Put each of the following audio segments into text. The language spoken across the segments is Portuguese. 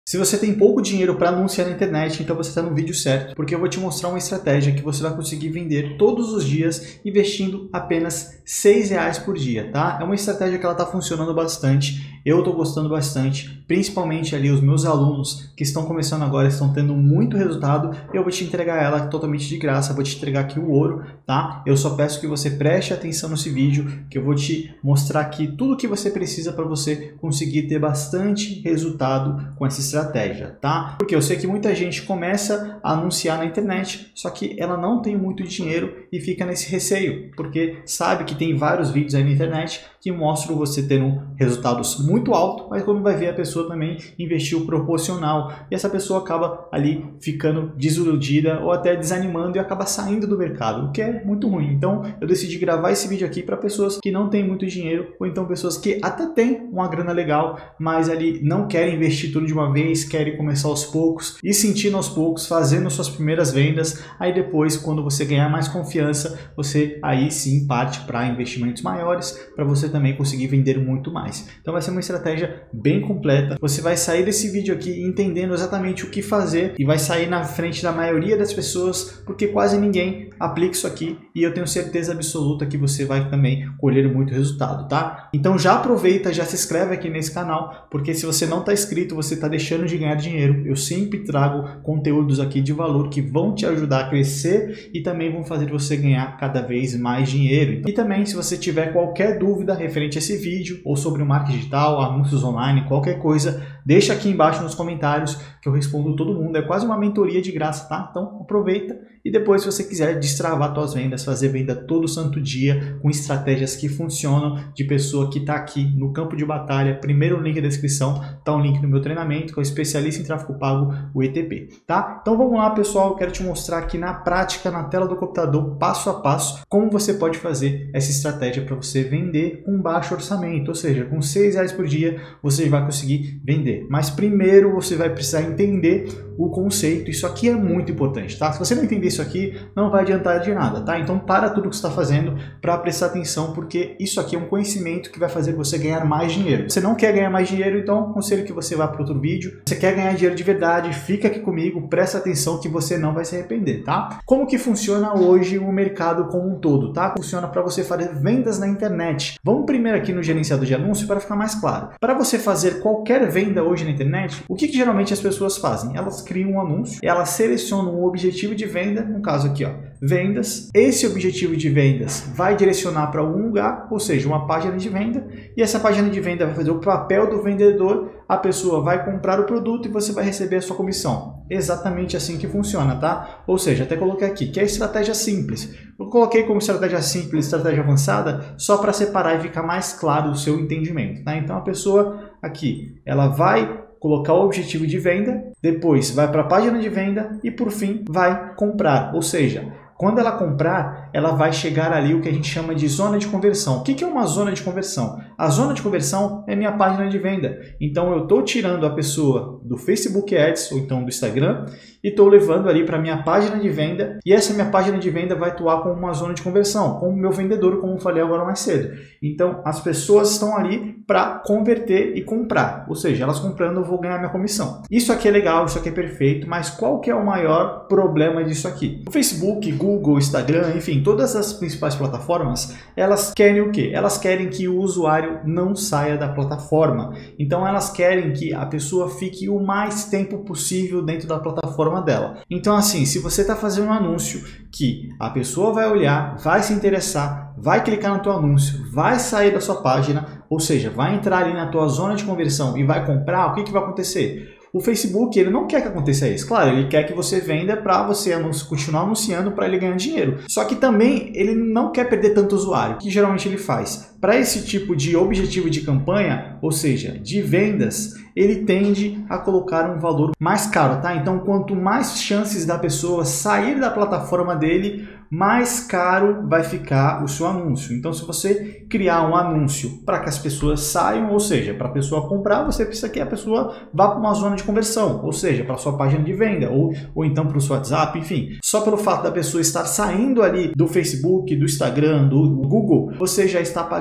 Se você tem pouco dinheiro para anunciar na internet, então você está no vídeo certo, porque eu vou te mostrar uma estratégia que você vai conseguir vender todos os dias investindo apenas R$6 por dia, tá? É uma estratégia que ela está funcionando bastante, eu estou gostando bastante, principalmente ali os meus alunos que estão começando agora estão tendo muito resultado. Eu vou te entregar ela totalmente de graça, vou te entregar aqui o ouro, tá? Eu só peço que você preste atenção nesse vídeo, que eu vou te mostrar aqui tudo o que você precisa para você conseguir ter bastante resultado com essa estratégia, tá? Porque eu sei que muita gente começa a anunciar na internet, só que ela não tem muito dinheiro e fica nesse receio, porque sabe que tem vários vídeos aí na internet que mostram você tendo resultados muito altos, mas quando vai ver a pessoa também investiu proporcional e essa pessoa acaba ali ficando desiludida ou até desanimando e acaba saindo do mercado, o que é muito ruim. Então eu decidi gravar esse vídeo aqui para pessoas que não têm muito dinheiro ou então pessoas que até têm uma grana legal, mas ali não querem investir tudo de uma vez, querem começar aos poucos e sentindo aos poucos, fazendo suas primeiras vendas, aí depois quando você ganhar mais confiança, você aí sim parte para investimentos maiores, para você também conseguir vender muito mais. Então vai ser uma estratégia bem completa, você vai sair desse vídeo aqui entendendo exatamente o que fazer e vai sair na frente da maioria das pessoas, porque quase ninguém aplica isso aqui e eu tenho certeza absoluta que você vai também colher muito resultado, tá? Então já aproveita, já se inscreve aqui nesse canal, porque se você não está inscrito, você está deixando de ganhar dinheiro. Eu sempre trago conteúdos aqui de valor que vão te ajudar a crescer e também vão fazer você ganhar cada vez mais dinheiro. E também, se você tiver qualquer dúvida referente a esse vídeo ou sobre o marketing digital, anúncios online, qualquer coisa, deixa aqui embaixo nos comentários que eu respondo todo mundo. É quase uma mentoria de graça, tá? Então aproveita e depois, se você quiser destravar suas vendas, fazer venda todo santo dia com estratégias que funcionam, de pessoa que está aqui no campo de batalha, primeiro link na descrição, tá um link no meu treinamento, que é o especialista em tráfego pago, o ETP, tá? Então vamos lá, pessoal, eu quero te mostrar aqui na prática, na tela do computador, passo a passo, como você pode fazer essa estratégia para você vender com baixo orçamento, ou seja, com R$6 por dia você vai conseguir vender. Mas primeiro você vai precisar entender o conceito, isso aqui é muito importante, tá? Se você não entender isso aqui, não vai adiantar de nada, tá? Então para tudo que você está fazendo para prestar atenção, porque isso aqui é um conhecimento que vai fazer você ganhar mais dinheiro. Você não quer ganhar mais dinheiro, então aconselho que você vá para outro vídeo. Você quer ganhar dinheiro de verdade, fica aqui comigo, presta atenção que você não vai se arrepender, tá? Como que funciona hoje o mercado como um todo, tá? Funciona para você fazer vendas na internet. Vamos primeiro aqui no gerenciador de anúncio para ficar mais claro. Para você fazer qualquer venda hoje na internet, o que geralmente as pessoas fazem? Elas criam um anúncio, elas selecionam um objetivo de venda, no caso aqui, ó, vendas. Esse objetivo de vendas vai direcionar para algum lugar, ou seja, uma página de venda, e essa página de venda vai fazer o papel do vendedor, a pessoa vai comprar o produto e você vai receber a sua comissão. Exatamente assim que funciona, tá? Ou seja, até coloquei aqui que é estratégia simples. Eu coloquei como estratégia simples, estratégia avançada, só para separar e ficar mais claro o seu entendimento, tá? Então a pessoa aqui, ela vai colocar o objetivo de venda, depois vai para a página de venda e por fim vai comprar, ou seja, quando ela comprar, ela vai chegar ali o que a gente chama de zona de conversão. O que é uma zona de conversão? A zona de conversão é minha página de venda. Então eu estou tirando a pessoa do Facebook Ads ou então do Instagram e estou levando ali para minha página de venda e essa minha página de venda vai atuar como uma zona de conversão, como o meu vendedor, como eu falei agora mais cedo. Então as pessoas estão ali para converter e comprar, ou seja, elas comprando eu vou ganhar minha comissão. Isso aqui é legal, isso aqui é perfeito, mas qual que é o maior problema disso aqui? O Facebook, Google, Instagram, enfim, todas as principais plataformas, elas querem o quê? Elas querem que o usuário não saia da plataforma. Então elas querem que a pessoa fique o mais tempo possível dentro da plataforma dela. Então assim, se você está fazendo um anúncio que a pessoa vai olhar, vai se interessar, vai clicar no teu anúncio, vai sair da sua página, ou seja, vai entrar ali na tua zona de conversão e vai comprar, o que vai acontecer? O Facebook, ele não quer que aconteça isso. Claro, ele quer que você venda para você continuar anunciando para ele ganhar dinheiro. Só que também ele não quer perder tanto usuário. O que geralmente ele faz? Para esse tipo de objetivo de campanha, ou seja, de vendas, ele tende a colocar um valor mais caro, tá? Então, quanto mais chances da pessoa sair da plataforma dele, mais caro vai ficar o seu anúncio. Então, se você criar um anúncio para que as pessoas saiam, ou seja, para a pessoa comprar, você precisa que a pessoa vá para uma zona de conversão, ou seja, para a sua página de venda, ou então para o seu WhatsApp, enfim. Só pelo fato da pessoa estar saindo ali do Facebook, do Instagram, do Google, você já está pagando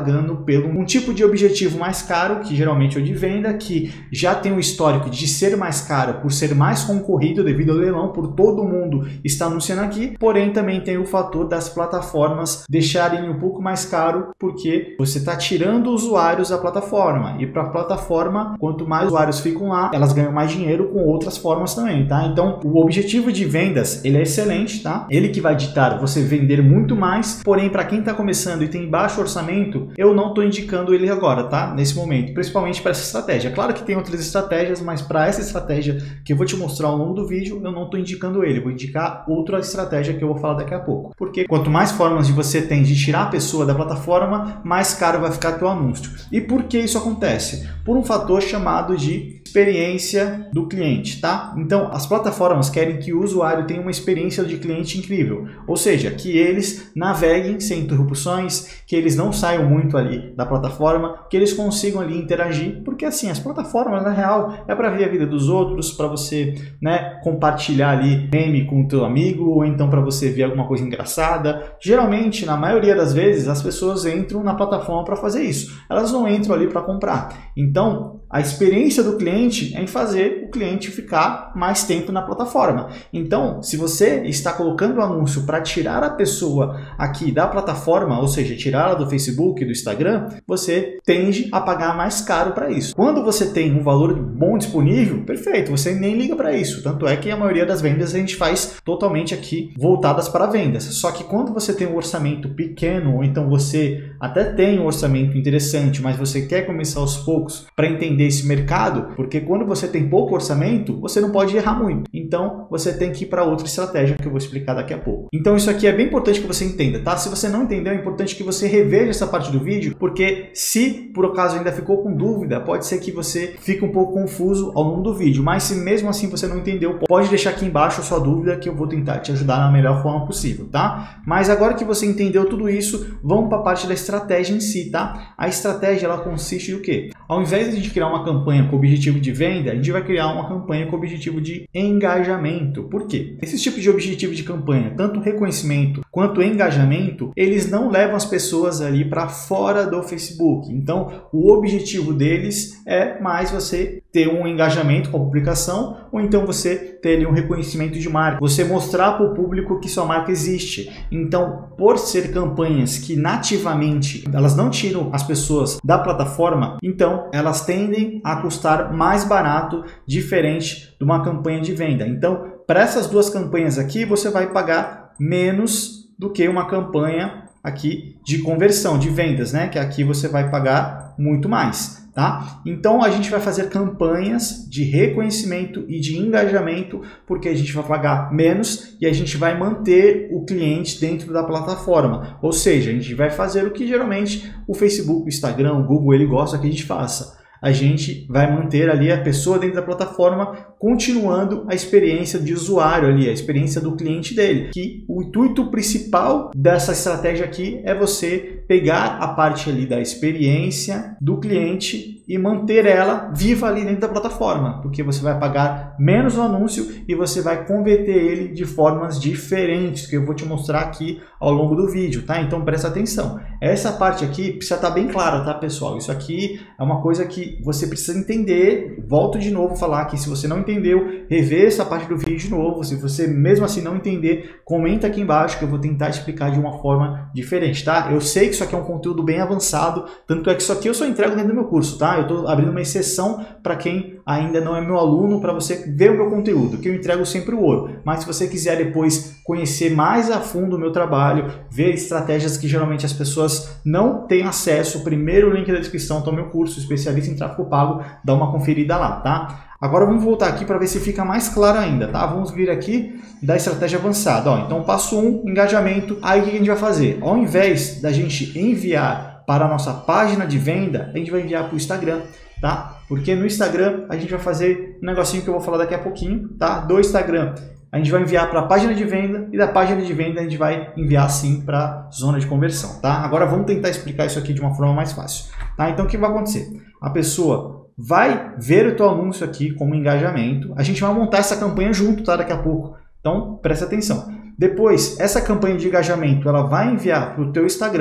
pagando pelo um tipo de objetivo mais caro, que geralmente é o de venda, que já tem um histórico de ser mais caro por ser mais concorrido devido ao leilão, por todo mundo está anunciando aqui, porém também tem o fator das plataformas deixarem um pouco mais caro, porque você está tirando usuários da plataforma, e para a plataforma, quanto mais usuários ficam lá, elas ganham mais dinheiro com outras formas também, tá? Então, o objetivo de vendas, ele é excelente, tá? Ele que vai ditar você vender muito mais, porém, para quem está começando e tem baixo orçamento, eu não estou indicando ele agora, tá? Nesse momento, principalmente para essa estratégia. Claro que tem outras estratégias, mas para essa estratégia que eu vou te mostrar ao longo do vídeo, eu não estou indicando ele, vou indicar outra estratégia que eu vou falar daqui a pouco. Porque quanto mais formas de você tem de tirar a pessoa da plataforma, mais caro vai ficar teu anúncio. E por que isso acontece? Por um fator chamado de experiência do cliente, tá? Então, as plataformas querem que o usuário tenha uma experiência de cliente incrível, ou seja, que eles naveguem sem interrupções, que eles não saiam muito ali da plataforma, que eles consigam ali interagir, porque assim, as plataformas, na real, é para ver a vida dos outros, para você, né, compartilhar ali meme com o teu amigo, ou então para você ver alguma coisa engraçada. Geralmente, na maioria das vezes, as pessoas entram na plataforma para fazer isso, elas não entram ali para comprar. Então, a experiência do cliente é em fazer o cliente ficar mais tempo na plataforma. Então, se você está colocando o anúncio para tirar a pessoa aqui da plataforma, ou seja, tirá-la do Facebook, do Instagram, você tende a pagar mais caro para isso. Quando você tem um valor bom disponível, perfeito, você nem liga para isso. Tanto é que a maioria das vendas a gente faz totalmente aqui voltadas para vendas. Só que quando você tem um orçamento pequeno, ou então você até tem um orçamento interessante, mas você quer começar aos poucos para entender esse mercado, porque quando você tem pouco orçamento, você não pode errar muito. Então, você tem que ir para outra estratégia que eu vou explicar daqui a pouco. Então, isso aqui é bem importante que você entenda, tá? Se você não entendeu, é importante que você reveja essa parte do vídeo, porque se por acaso ainda ficou com dúvida, pode ser que você fique um pouco confuso ao longo do vídeo, mas se mesmo assim você não entendeu, pode deixar aqui embaixo a sua dúvida que eu vou tentar te ajudar na melhor forma possível, tá? Mas agora que você entendeu tudo isso, vamos para a parte da estratégia em si, tá? A estratégia, ela consiste no quê? Ao invés de a gente criar uma campanha com objetivo de venda, a gente vai criar uma campanha com objetivo de engajamento. Por quê? Esses tipos de objetivo de campanha, tanto reconhecimento quanto engajamento, eles não levam as pessoas ali para fora do Facebook. Então, o objetivo deles é mais você ter um engajamento com a publicação, ou então você ter ali um reconhecimento de marca, você mostrar para o público que sua marca existe. Então, por ser campanhas que nativamente elas não tiram as pessoas da plataforma, então elas tendem a custar mais barato, diferente de uma campanha de venda. Então, para essas duas campanhas aqui, você vai pagar menos do que uma campanha aqui de conversão, de vendas, né? Que aqui você vai pagar muito mais. Tá? Então a gente vai fazer campanhas de reconhecimento e de engajamento, porque a gente vai pagar menos e a gente vai manter o cliente dentro da plataforma. Ou seja, a gente vai fazer o que geralmente o Facebook, o Instagram, o Google, ele gosta que a gente faça. A gente vai manter ali a pessoa dentro da plataforma, continuando a experiência de usuário ali, a experiência do cliente dele. Que o intuito principal dessa estratégia aqui é você pegar a parte ali da experiência do cliente e manter ela viva ali dentro da plataforma, porque você vai pagar menos no anúncio e você vai converter ele de formas diferentes, que eu vou te mostrar aqui ao longo do vídeo, tá? Então presta atenção. Essa parte aqui precisa estar bem clara, tá, pessoal? Isso aqui é uma coisa que você precisa entender. Volto de novo a falar que se você não entendeu, rever essa parte do vídeo de novo. Se você mesmo assim não entender, comenta aqui embaixo que eu vou tentar explicar de uma forma diferente, tá? Eu sei que isso aqui é um conteúdo bem avançado, tanto é que isso aqui eu só entrego dentro do meu curso, tá? Eu estou abrindo uma exceção para quem ainda não é meu aluno, para você ver o meu conteúdo, que eu entrego sempre o ouro. Mas se você quiser depois conhecer mais a fundo o meu trabalho, ver estratégias que geralmente as pessoas não têm acesso, o primeiro link da descrição está o meu curso, especialista em tráfego pago, dá uma conferida lá, tá? Agora vamos voltar aqui para ver se fica mais claro ainda, tá? Vamos vir aqui da estratégia avançada. Ó, então, passo 1, engajamento. Aí o que a gente vai fazer? Ao invés da gente enviar para a nossa página de venda, a gente vai enviar para o Instagram, tá? Porque no Instagram a gente vai fazer um negocinho que eu vou falar daqui a pouquinho, tá? Do Instagram a gente vai enviar para a página de venda e da página de venda a gente vai enviar sim para a zona de conversão, tá? Agora vamos tentar explicar isso aqui de uma forma mais fácil, tá? Então o que vai acontecer? A pessoa vai ver o teu anúncio aqui como engajamento. A gente vai montar essa campanha junto, tá? Daqui a pouco. Então, presta atenção. Depois, essa campanha de engajamento, ela vai enviar para o teu Instagram.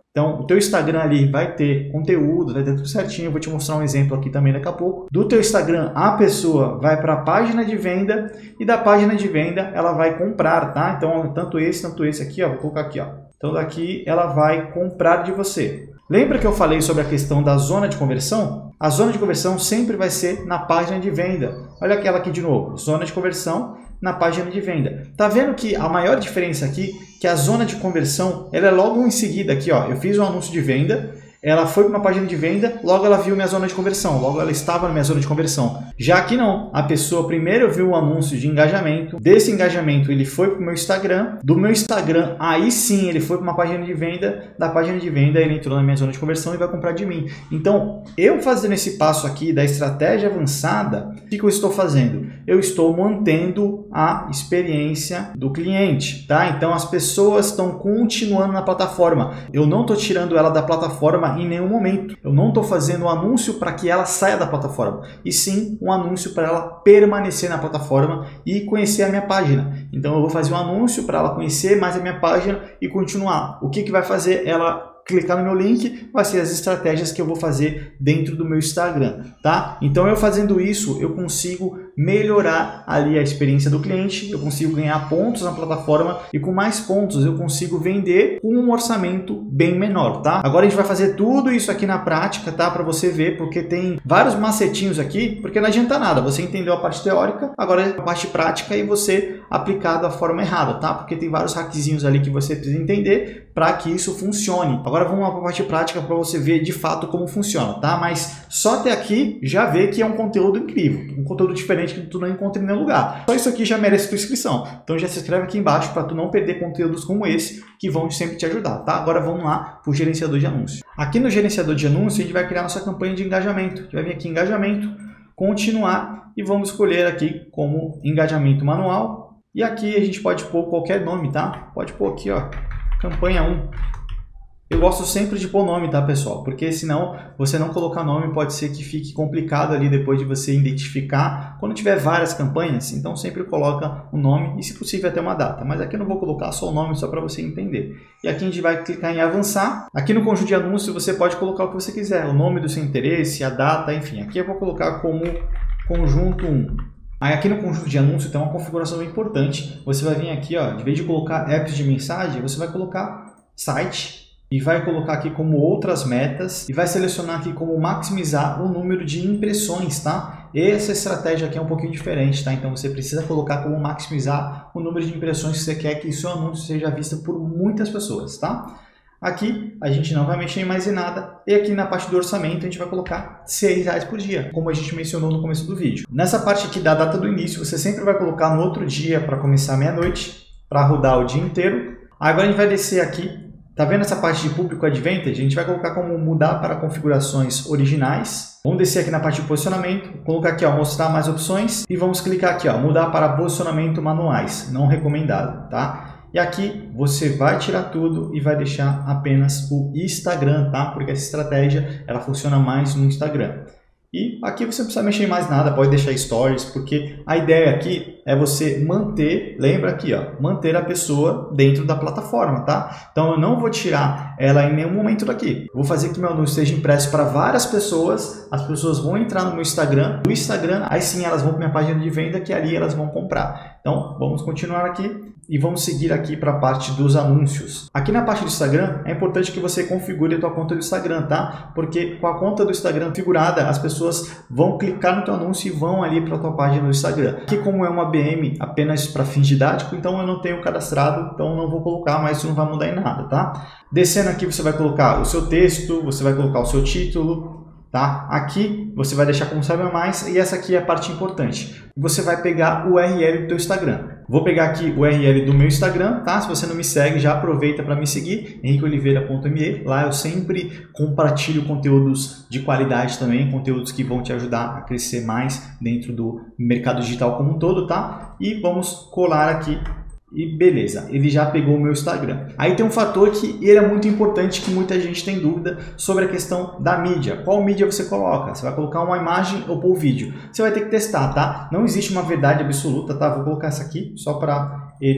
Então, o teu Instagram ali vai ter conteúdo, vai ter tudo certinho. Eu vou te mostrar um exemplo aqui também daqui a pouco. Do teu Instagram, a pessoa vai para a página de venda e da página de venda ela vai comprar, tá? Então, tanto esse aqui, ó, vou colocar aqui, ó. Então, daqui ela vai comprar de você. Lembra que eu falei sobre a questão da zona de conversão? A zona de conversão sempre vai ser na página de venda. Olha aquela aqui de novo, zona de conversão na página de venda. Tá vendo que a maior diferença aqui, que a zona de conversão, ela é logo em seguida aqui, ó, eu fiz um anúncio de venda, ela foi para uma página de venda, logo ela viu minha zona de conversão, logo ela estava na minha zona de conversão. Já aqui não, a pessoa primeiro viu o anúncio de engajamento, desse engajamento ele foi para o meu Instagram, do meu Instagram aí sim ele foi para uma página de venda, da página de venda ele entrou na minha zona de conversão e vai comprar de mim. Então, eu fazendo esse passo aqui da estratégia avançada, o que eu estou fazendo? Eu estou mantendo a experiência do cliente, tá? Então as pessoas estão continuando na plataforma, eu não estou tirando ela da plataforma em nenhum momento. Eu não estou fazendo um anúncio para que ela saia da plataforma, e sim um anúncio para ela permanecer na plataforma e conhecer a minha página. Então eu vou fazer um anúncio para ela conhecer mais a minha página e continuar. O que vai fazer ela clicar no meu link? Vai ser as estratégias que eu vou fazer dentro do meu Instagram, tá? Então eu fazendo isso, eu consigo melhorar ali a experiência do cliente, eu consigo ganhar pontos na plataforma e com mais pontos eu consigo vender com um orçamento bem menor, tá? Agora a gente vai fazer tudo isso aqui na prática, tá? Para você ver, porque tem vários macetinhos aqui, porque não adianta nada, você entendeu a parte teórica, agora é a parte prática e você aplicar da forma errada, tá? Porque tem vários hackzinhos ali que você precisa entender para que isso funcione. Agora vamos lá para a parte prática para você ver de fato como funciona, tá? Mas só até aqui já vê que é um conteúdo incrível, um conteúdo diferente que tu não encontra em nenhum lugar. Só isso aqui já merece tua inscrição. Então já se inscreve aqui embaixo para tu não perder conteúdos como esse que vão sempre te ajudar, tá? Agora vamos lá para o gerenciador de anúncio. Aqui no gerenciador de anúncio a gente vai criar nossa campanha de engajamento. A gente vai vir aqui em engajamento, continuar e vamos escolher aqui como engajamento manual. E aqui a gente pode pôr qualquer nome, tá? Pode pôr aqui, ó, campanha 1. Eu gosto sempre de pôr nome, tá, pessoal? Porque senão você não colocar nome pode ser que fique complicado ali depois de você identificar quando tiver várias campanhas. Então sempre coloca o nome e, se possível, até uma data. Mas aqui eu não vou colocar só o nome, só para você entender. E aqui a gente vai clicar em avançar. Aqui no conjunto de anúncios você pode colocar o que você quiser, o nome do seu interesse, a data, enfim. Aqui eu vou colocar como conjunto 1. Aí aqui no conjunto de anúncio tem uma configuração importante. Você vai vir aqui, ó, de vez de colocar apps de mensagem, você vai colocar site e vai colocar aqui como outras metas e vai selecionar aqui como maximizar o número de impressões, tá? Essa estratégia aqui é um pouquinho diferente, tá? Então você precisa colocar como maximizar o número de impressões que você quer que o seu anúncio seja visto por muitas pessoas, tá? Aqui a gente não vai mexer mais em nada e aqui na parte do orçamento a gente vai colocar R$6 por dia, como a gente mencionou no começo do vídeo. Nessa parte aqui da data do início, você sempre vai colocar no outro dia para começar meia-noite, para rodar o dia inteiro. Agora a gente vai descer aqui. Tá vendo essa parte de público advantage? A gente vai colocar como mudar para configurações originais. Vamos descer aqui na parte de posicionamento, colocar aqui, ó, mostrar mais opções e vamos clicar aqui, ó, mudar para posicionamento manuais, não recomendado, tá? E aqui você vai tirar tudo e vai deixar apenas o Instagram, tá? Porque essa estratégia ela funciona mais no Instagram. E aqui você não precisa mexer em mais nada, pode deixar stories, porque a ideia aqui é você manter, lembra aqui, ó, manter a pessoa dentro da plataforma, tá? Então eu não vou tirar ela em nenhum momento daqui. Vou fazer que meu anúncio seja impresso para várias pessoas, as pessoas vão entrar no meu Instagram, do Instagram, aí sim elas vão para minha página de venda, que ali elas vão comprar. Então vamos continuar aqui e vamos seguir aqui para a parte dos anúncios. Aqui na parte do Instagram, é importante que você configure a tua conta do Instagram, tá? Porque com a conta do Instagram configurada, as pessoas vão clicar no teu anúncio e vão ali para a tua página do Instagram. Aqui como é uma BM apenas para fins didáticos, então eu não tenho cadastrado, então não vou colocar, mas isso não vai mudar em nada, tá? Descendo aqui você vai colocar o seu texto, você vai colocar o seu título, tá? Aqui você vai deixar como saiba mais e essa aqui é a parte importante. Você vai pegar o URL do teu Instagram. Vou pegar aqui o URL do meu Instagram, tá? Se você não me segue, já aproveita para me seguir, henriqueoliveira.me. Lá eu sempre compartilho conteúdos de qualidade também, conteúdos que vão te ajudar a crescer mais dentro do mercado digital como um todo, tá? E vamos colar aqui. E beleza, ele já pegou o meu Instagram. Aí tem um fator que ele é muito importante, que muita gente tem dúvida sobre a questão da mídia. Qual mídia você coloca? Você vai colocar uma imagem ou pôr vídeo? Você vai ter que testar, tá? Não existe uma verdade absoluta, tá? Vou colocar essa aqui só para ele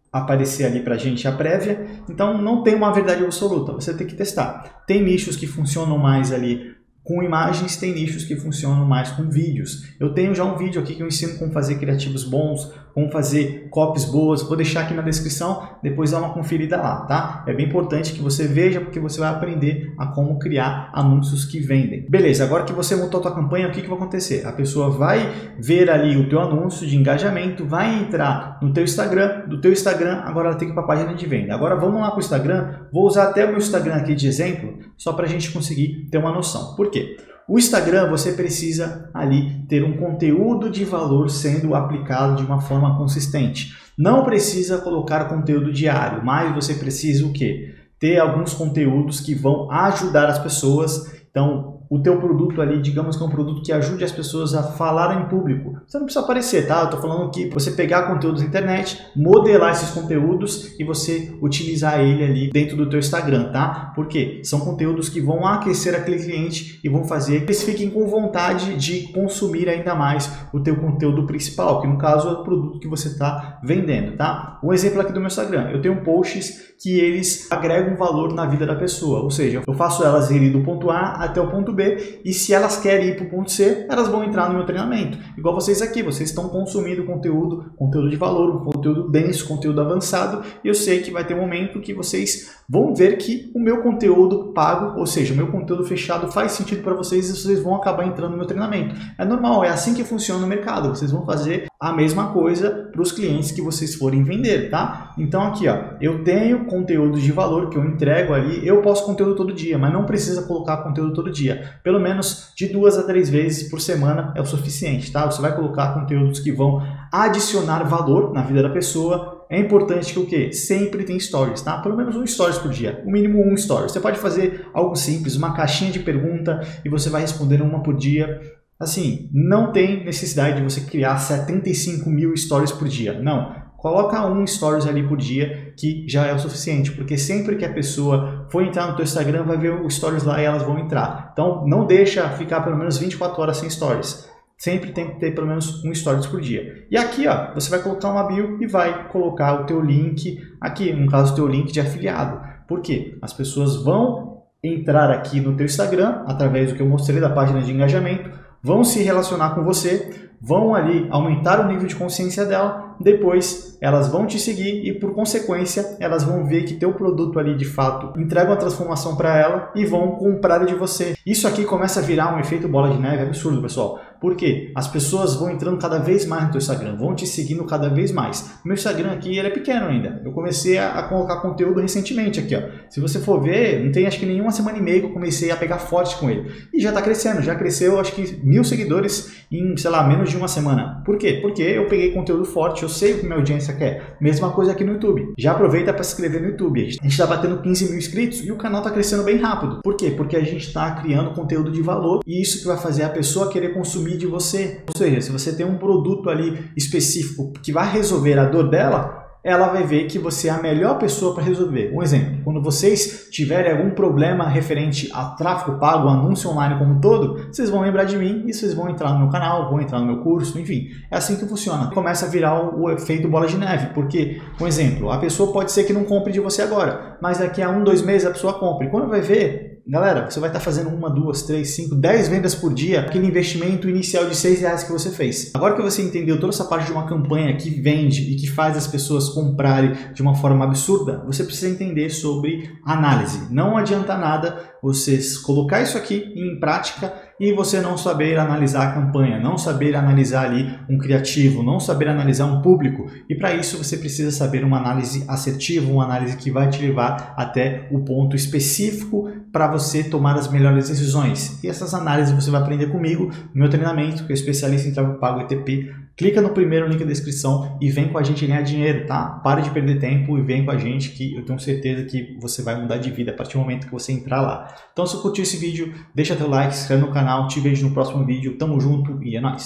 aparecer ali pra gente a prévia, então não tem uma verdade absoluta, você tem que testar. Tem nichos que funcionam mais ali com imagens, tem nichos que funcionam mais com vídeos. Eu tenho já um vídeo aqui que eu ensino como fazer criativos bons, como fazer copies boas, vou deixar aqui na descrição, depois dá uma conferida lá, tá? É bem importante que você veja, porque você vai aprender a como criar anúncios que vendem. Beleza, agora que você montou a tua campanha, o que vai acontecer? A pessoa vai ver ali o teu anúncio de engajamento, vai entrar no teu Instagram, do teu Instagram, agora ela tem que ir para a página de venda. Agora vamos lá para o Instagram, vou usar até o meu Instagram aqui de exemplo, só para a gente conseguir ter uma noção. Por quê? O Instagram, você precisa ali ter um conteúdo de valor sendo aplicado de uma forma consistente. Não precisa colocar conteúdo diário, mas você precisa o quê? Ter alguns conteúdos que vão ajudar as pessoas. Então, o teu produto ali, digamos que é um produto que ajude as pessoas a falar em público. Você não precisa aparecer, tá? Eu estou falando aqui, você pegar conteúdos na internet, modelar esses conteúdos e você utilizar ele ali dentro do teu Instagram, tá? Porque são conteúdos que vão aquecer aquele cliente e vão fazer que eles fiquem com vontade de consumir ainda mais o teu conteúdo principal, que no caso é o produto que você está vendendo, tá? Um exemplo aqui do meu Instagram, eu tenho posts que eles agregam valor na vida da pessoa, ou seja, eu faço elas irem do ponto A até o ponto B, e se elas querem ir para o ponto C, elas vão entrar no meu treinamento. Igual vocês aqui, vocês estão consumindo conteúdo de valor, um conteúdo denso, conteúdo avançado, e eu sei que vai ter um momento que vocês vão ver que o meu conteúdo pago, ou seja, o meu conteúdo fechado faz sentido para vocês e vocês vão acabar entrando no meu treinamento. É normal, é assim que funciona no mercado, vocês vão fazer a mesma coisa para os clientes que vocês forem vender, tá? Então aqui, ó, eu tenho conteúdo de valor que eu entrego ali, eu posto conteúdo todo dia, mas não precisa colocar conteúdo todo dia. Pelo menos de 2 a 3 vezes por semana é o suficiente, tá? Você vai colocar conteúdos que vão adicionar valor na vida da pessoa. É importante que o quê? Sempre tem stories, tá? Pelo menos um stories por dia, no mínimo um stories. Você pode fazer algo simples, uma caixinha de pergunta e você vai responder uma por dia. Assim, não tem necessidade de você criar 75 mil stories por dia, não. Coloca um stories ali por dia que já é o suficiente, porque sempre que a pessoa for entrar no teu Instagram vai ver o stories lá e elas vão entrar. Então não deixa ficar pelo menos 24 horas sem stories. Sempre tem que ter pelo menos um stories por dia. E aqui, ó, você vai colocar uma bio e vai colocar o teu link aqui, no caso o teu link de afiliado. Por quê? As pessoas vão entrar aqui no teu Instagram através do que eu mostrei da página de engajamento, vão se relacionar com você, vão ali aumentar o nível de consciência dela, depois elas vão te seguir e por consequência elas vão ver que teu produto ali de fato entrega uma transformação para ela e vão comprar de você. Isso aqui começa a virar um efeito bola de neve absurdo, pessoal. Por quê? As pessoas vão entrando cada vez mais no teu Instagram, vão te seguindo cada vez mais. O meu Instagram aqui ele é pequeno ainda. Eu comecei a colocar conteúdo recentemente aqui, ó. Se você for ver, não tem acho que nenhuma semana e meia que eu comecei a pegar forte com ele. E já está crescendo, já cresceu acho que 1000 seguidores em, sei lá, menos de uma semana. Por quê? Porque eu peguei conteúdo forte, eu sei o que minha audiência quer. Mesma coisa aqui no YouTube. Já aproveita para se inscrever no YouTube. A gente está batendo 15 mil inscritos e o canal está crescendo bem rápido. Por quê? Porque a gente está criando conteúdo de valor e isso que vai fazer a pessoa querer consumir de você. Ou seja, se você tem um produto ali específico que vai resolver a dor dela, ela vai ver que você é a melhor pessoa para resolver. Um exemplo, quando vocês tiverem algum problema referente a tráfego pago, anúncio online como um todo, vocês vão lembrar de mim e vocês vão entrar no meu canal, vão entrar no meu curso, enfim. É assim que funciona. Começa a virar o efeito bola de neve, porque, um exemplo, a pessoa pode ser que não compre de você agora, mas daqui a 1, 2 meses a pessoa compra. E quando vai ver, galera, você vai estar fazendo 1, 2, 3, 5, 10 vendas por dia, aquele investimento inicial de R$6 que você fez. Agora que você entendeu toda essa parte de uma campanha que vende e que faz as pessoas comprarem de uma forma absurda, você precisa entender sobre análise. Não adianta nada você colocar isso aqui em prática e você não saber analisar a campanha, não saber analisar ali um criativo, não saber analisar um público. E para isso você precisa saber uma análise assertiva, uma análise que vai te levar até o ponto específico para você tomar as melhores decisões. E essas análises você vai aprender comigo no meu treinamento, que é especialista em tráfego pago ETP. Clica no primeiro link da descrição e vem com a gente ganhar dinheiro, tá? Pare de perder tempo e vem com a gente que eu tenho certeza que você vai mudar de vida a partir do momento que você entrar lá. Então se curtiu esse vídeo, deixa teu like, se inscreve no canal, te vejo no próximo vídeo, tamo junto e é nóis!